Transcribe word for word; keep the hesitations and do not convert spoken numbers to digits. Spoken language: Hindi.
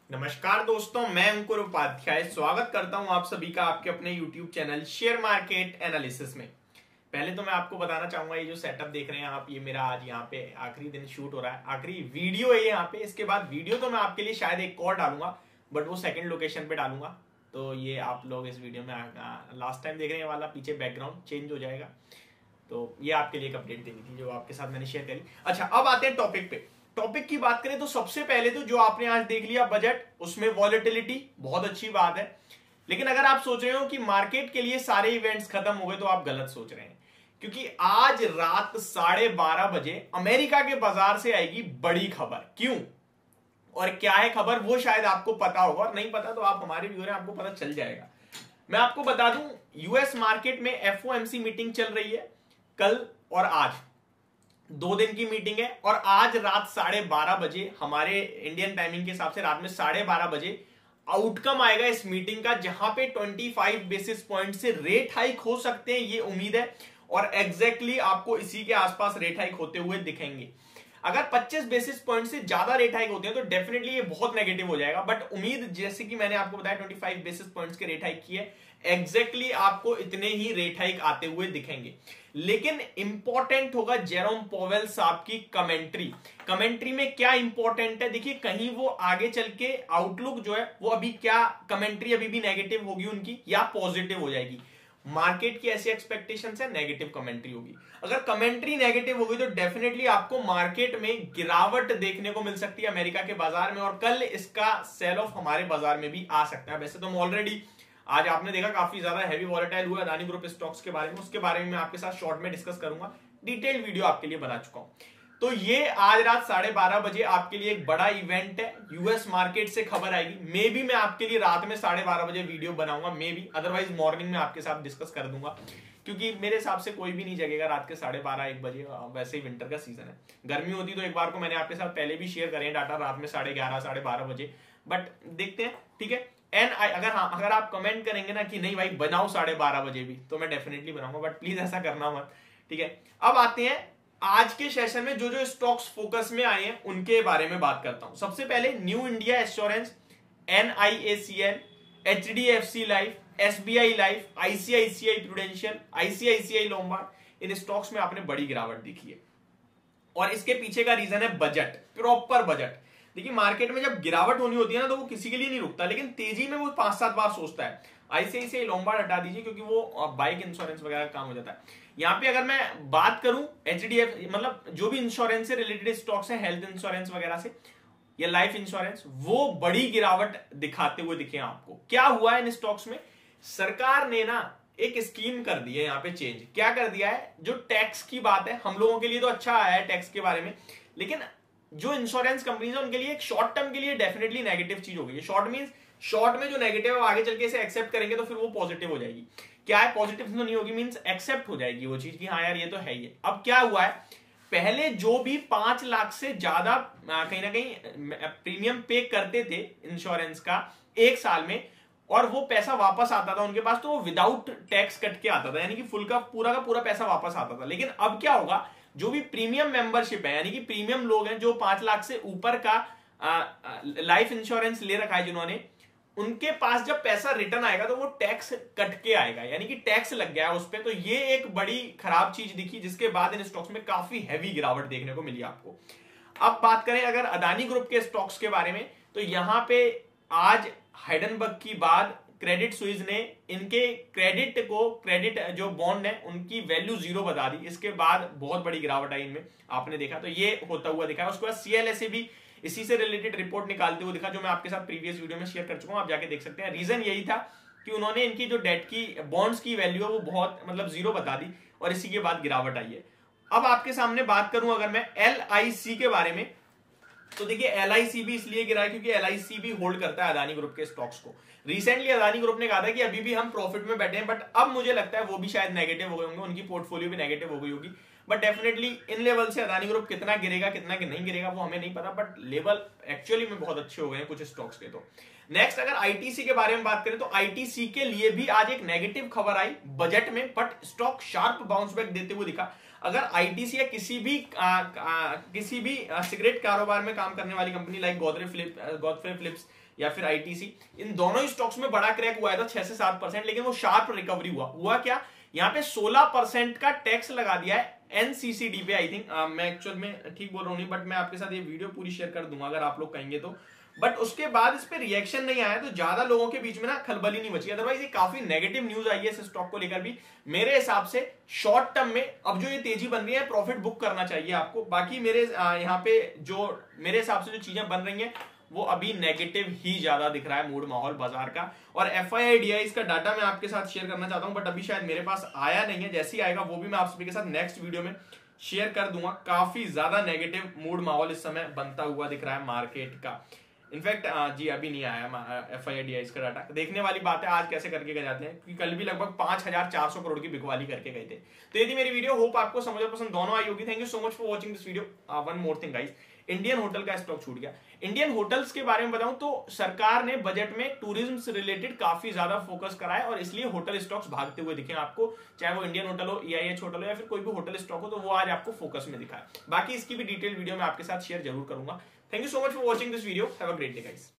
नमस्कार दोस्तों, मैं अंकुर उपाध्याय स्वागत करता हूं आप सभी का आपके अपने YouTube channel share market analysis में। पहले तो मैं आपको बताना चाहूंगा, ये जो सेटअप देख रहे हैं आप, ये मेरा आज यहाँ पे आखिरी दिन शूट हो रहा है, आखिरी वीडियो है यहाँ पे। इसके बाद वीडियो तो मैं आपके लिए शायद एक और डालूंगा, बट वो सेकंड लोकेशन पे डालूंगा। तो ये आप लोग इस वीडियो में लास्ट टाइम देख रहे हैं वाला पीछे बैकग्राउंड चेंज हो जाएगा। तो ये आपके लिए एक अपडेट देनी थी जो आपके साथ मैंने शेयर करी। अच्छा, अब आते हैं टॉपिक पे। टॉपिक की बात करें तो सबसे पहले तो जो आपने आज देख लिया बजट, उसमें वॉलेटिलिटी बहुत अच्छी बात है। लेकिन अगर आप सोच रहे हो कि मार्केट के लिए सारे इवेंट्स खत्म हो गए तो आप गलत सोच रहे हैं, क्योंकि आज रात साढ़े बारह बजे अमेरिका के बाजार से आएगी बड़ी खबर। क्यों और क्या है खबर, वो शायद आपको पता होगा, और नहीं पता तो आप हमारे व्यूअर हैं, आपको पता चल जाएगा। मैं आपको बता दूं, यूएस मार्केट में F O M C meeting चल रही है कल और आज, दो दिन की मीटिंग है। और आज रात साढ़े बारह बजे हमारे इंडियन टाइमिंग के हिसाब से रात में साढ़े बारह बजे आउटकम आएगा इस मीटिंग का, जहां पे पच्चीस बेसिस पॉइंट से रेट हाइक हो सकते हैं, ये उम्मीद है। और एग्जैक्टली exactly आपको इसी के आसपास रेट हाइक होते हुए दिखेंगे। अगर पच्चीस बेसिस पॉइंट से ज्यादा रेट हाइक होते हैं तो डेफिनेटली ये बहुत नेगेटिव हो जाएगा, बट उम्मीद जैसे कि मैंने आपको बताया पच्चीस बेसिस पॉइंट्स के रेट हाइक की है, एग्जैक्टली exactly आपको इतने ही रेट हाइक आते हुए दिखेंगे। लेकिन इंपॉर्टेंट होगा जेरोम पॉवेल साहब की कमेंट्री। कमेंट्री में क्या इंपॉर्टेंट है, देखिए कहीं वो आगे चल के आउटलुक जो है वो अभी क्या, कमेंट्री अभी भी नेगेटिव होगी उनकी या पॉजिटिव हो जाएगी। मार्केट की ऐसी एक्सपेक्टेशंस है नेगेटिव कमेंट्री होगी। अगर कमेंट्री नेगेटिव होगी तो डेफिनेटली आपको मार्केट में गिरावट देखने को मिल सकती है अमेरिका के बाजार में, और कल इसका सेल ऑफ हमारे बाजार में भी आ सकता है। वैसे तो हम ऑलरेडी आज आपने देखा काफी ज्यादा हैवी वॉलेटाइल हुआ अदानी ग्रुप स्टॉक्स के बारे में, उसके बारे में मैं आपके साथ शॉर्ट में डिस्कस करूंगा, डिटेल वीडियो आपके लिए बना चुका हूं। तो ये आज रात साढ़े बारह बजे आपके लिए एक बड़ा इवेंट है, यूएस मार्केट से खबर आएगी। मे बी मैं आपके लिए रात में साढ़े बारह बजे वीडियो बनाऊंगा, मे बी, अदरवाइज मॉर्निंग में आपके साथ डिस्कस कर दूंगा, क्योंकि मेरे हिसाब से कोई भी नहीं जगेगा रात के साढ़े बारह एक बजे। वैसे ही विंटर का सीजन है, गर्मी होती तो एक बार को मैंने आपके साथ पहले भी शेयर करें डाटा रात में साढ़े ग्यारह साढ़े बारह बजे, बट देखते हैं, ठीक है। एंड अगर हाँ अगर आप कमेंट करेंगे ना कि नहीं भाई बनाओ साढ़े बारह बजे भी, तो मैं डेफिनेटली बनाऊंगा, बट प्लीज ऐसा करना मत, ठीक है। अब आते हैं आज के सेशन में जो जो स्टॉक्स फोकस में आए हैं उनके बारे में बात करता हूं। सबसे पहले New India Assurance, N I A C L, H D F C life, S B I life, I C I C I prudential, I C I C I Lombard, इन स्टॉक्स में आपने बड़ी गिरावट देखी है। और इसके पीछे का रीजन है बजट, प्रॉपर बजट। देखिए मार्केट में जब गिरावट होनी होती है ना तो वो किसी के लिए नहीं रुकता, लेकिन तेजी में वो पांच सात बार सोचता है। आईसीआईसीआई लोम्बार्ड हटा दीजिए क्योंकि वो बाइक इंश्योरेंस वगैरह का काम हो जाता है। यहाँ पे अगर मैं बात करूं एचडीएफ, मतलब जो भी इंश्योरेंस से रिलेटेड स्टॉक्स है, हेल्थ इंश्योरेंस वगैरह से या लाइफ इंश्योरेंस, वो बड़ी गिरावट दिखाते हुए दिखे आपको। क्या हुआ है इन स्टॉक्स में, सरकार ने ना एक स्कीम कर दी है यहाँ पे चेंज। क्या कर दिया है, जो टैक्स की बात है, हम लोगों के लिए तो अच्छा आया है टैक्स के बारे में, लेकिन जो इंश्योरेंस कंपनीज है उनके लिए एक शॉर्ट टर्म के लिए डेफिनेटली नेगेटिव चीज हो गई है। शॉर्ट मींस शॉर्ट में जो नेगेटिव है आगे चल के इसे एक्सेप्ट करेंगे तो फिर वो पॉजिटिव हो जाएगी। क्या है, पॉजिटिव तो नहीं होगी, मींस एक्सेप्ट हो जाएगी वो चीज कि हाँ यार ये तो है ही है। अब क्या हुआ है, पहले जो भी पांच लाख से ज्यादा कहीं ना कहीं प्रीमियम पे करते थे इंश्योरेंस का एक साल में, और वो पैसा वापस आता था उनके पास, तो वो विदाउट टैक्स कट के आता था, यानी कि फुल का पूरा का पूरा पैसा वापस आता था। लेकिन अब क्या होगा, जो भी प्रीमियम मेंबरशिप है, यानी कि प्रीमियम लोग हैं जो पांच लाख से ऊपर का लाइफ इंश्योरेंस ले रखा है जिन्होंने, उनके पास जब पैसा रिटर्न आएगा तो वो टैक्स कट के आएगा, यानी कि टैक्स लग गया है उस पर। तो ये एक बड़ी खराब चीज दिखी, जिसके बाद इन स्टॉक्स में काफी हैवी गिरावट देखने को मिली आपको। अब बात करें अगर अदानी ग्रुप के स्टॉक्स के बारे में, तो यहां पे आज हाइडेनबर्ग की बाद क्रेडिट स्विस ने इनके क्रेडिट को, क्रेडिट जो बॉन्ड है उनकी वैल्यू जीरो बता दी। इसके बाद बहुत बड़ी गिरावट आई इनमें, आपने देखा, तो ये होता हुआ दिखा। उसके बाद सीएलएसए भी इसी से रिलेटेड रिपोर्ट निकालते हुए दिखा, जो मैं आपके साथ प्रीवियस वीडियो में शेयर कर चुका हूं, आप जाके देख सकते हैं। रीजन यही था कि उन्होंने इनकी जो डेट की, बॉन्ड्स की वैल्यू है वो बहुत मतलब जीरो बता दी, और इसी के बाद गिरावट आई है। अब आपके सामने बात करूं अगर मैं एल आई सी के बारे में, तो देखिए एल आई सी भी इसलिए गिरा है क्योंकि एल आई सी भी होल्ड करता है अदानी ग्रुप के स्टॉक्स को। रिसेंटली अदानी ग्रुप ने कहा था कि अभी भी हम प्रॉफिट में बैठे हैं, बट अब मुझे लगता है वो भी शायद नेगेटिव हो गए होंगे, उनकी पोर्टफोलियो भी नेगेटिव हो गई होगी। बट डेफिनेटली इन लेवल से अदानी ग्रुप कितना गिरेगा कितना नहीं गिरेगा वो हमें नहीं पता, बट लेवल एक्चुअली में बहुत अच्छे हो गए हैं कुछ स्टॉक्स के। तो नेक्स्ट अगर आईटीसी के बारे में बात करें तो आईटीसी के लिए भी आज एक नेगेटिव खबर आई बजट में, but stock sharp bounce back देते हुए दिखा। अगर आईटीसी या किसी भी आ, आ, किसी भी सिगरेट कारोबार में काम करने वाली company like Godrej Philip Godfrey Phillips या फिर आईटीसी, इन दोनों ही स्टॉक्स में बड़ा क्रैक हुआ था छह से सात परसेंट, लेकिन वो शार्प रिकवरी हुआ हुआ क्या, यहाँ पे सोलह परसेंट का टैक्स लगा दिया है एनसीसीडी पे। आई थिंक मैं एक्चुअल में ठीक बोल रहा हूँ नहीं, बट मैं आपके साथ ये वीडियो पूरी शेयर कर दूंगा अगर आप लोग कहेंगे तो। बट उसके बाद इस पे रिएक्शन नहीं आया, तो ज्यादा लोगों के बीच में ना खलबली नहीं मची। अदरवाइज ये काफी नेगेटिव न्यूज आई है इस स्टॉक को लेकर भी। मेरे हिसाब से शॉर्ट टर्म में अब जो ये तेजी बन रही है, प्रॉफिट बुक करना चाहिए आपको। बाकी मेरे यहाँ पे जो मेरे हिसाब से जो चीजें बन रही हैं वो अभी नेगेटिव ही ज्यादा दिख रहा है मूड माहौल बाजार का। और F I I D I का डाटा मैं आपके साथ शेयर करना चाहता हूं, बट अभी शायद मेरे पास आया नहीं है। जैसे ही आएगा वो भी मैं आप सभी के साथ नेक्स्ट वीडियो में शेयर कर दूंगा। काफी ज्यादा नेगेटिव मूड माहौल इस समय बनता हुआ दिख रहा है मार्केट का। इनफैक्ट जी अभी नहीं आया F I I D I का डाटा। देखने वाली बात है आज कैसे करके गए जाते हैं, क्योंकि कल भी लगभग पांच हजार चार सौ करोड़ की बिकवाली करके गए थे। तो यदि मेरी वीडियो होप आपको समझ और पसंद दोनों आई होगी। Thank you so much for watching this video. One more thing guys, Indian hotel का स्टॉक छूट गया। इंडियन होटल्स के बारे में बताऊं तो सरकार ने बजट में टूरिज्म से रिलेटेड काफी ज्यादा फोकस करा है, और इसलिए होटल स्टॉक्स भागते हुए दिखे आपको। चाहे वो इंडियन होटल हो, ई आई एच होटल हो, या फिर कोई भी होटल स्टॉक हो, तो वो आज आपको फोकस में दिखा है। बाकी इसकी भी डिटेल वीडियो मैं आपके साथ शेयर जरूर करूंगा। Thank you so much for watching this video. Have a great day guys.